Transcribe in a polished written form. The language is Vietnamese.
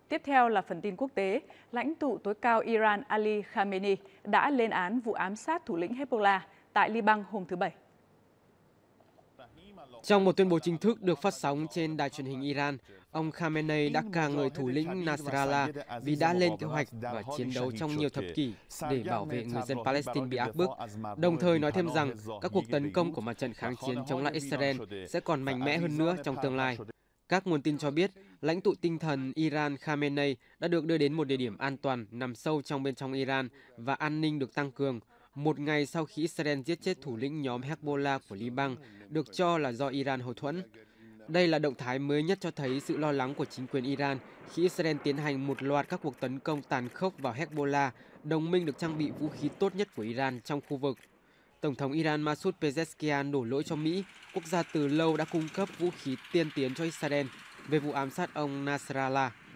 Tiếp theo là phần tin quốc tế. Lãnh tụ tối cao Iran Ali Khamenei đã lên án vụ ám sát thủ lĩnh Hezbollah tại Liban hôm thứ Bảy. Trong một tuyên bố chính thức được phát sóng trên đài truyền hình Iran, ông Khamenei đã ca ngợi thủ lĩnh Nasrallah vì đã lên kế hoạch và chiến đấu trong nhiều thập kỷ để bảo vệ người dân Palestine bị áp bức, đồng thời nói thêm rằng các cuộc tấn công của mặt trận kháng chiến chống lại Israel sẽ còn mạnh mẽ hơn nữa trong tương lai. Các nguồn tin cho biết, lãnh tụ tinh thần Iran Khamenei đã được đưa đến một địa điểm an toàn nằm sâu bên trong Iran và an ninh được tăng cường, một ngày sau khi Israel giết chết thủ lĩnh nhóm Hezbollah của Liban, được cho là do Iran hậu thuẫn. Đây là động thái mới nhất cho thấy sự lo lắng của chính quyền Iran khi Israel tiến hành một loạt các cuộc tấn công tàn khốc vào Hezbollah, đồng minh được trang bị vũ khí tốt nhất của Iran trong khu vực. Tổng thống Iran Masoud Pezeshkian đổ lỗi cho Mỹ, quốc gia từ lâu đã cung cấp vũ khí tiên tiến cho Israel về vụ ám sát ông Nasrallah.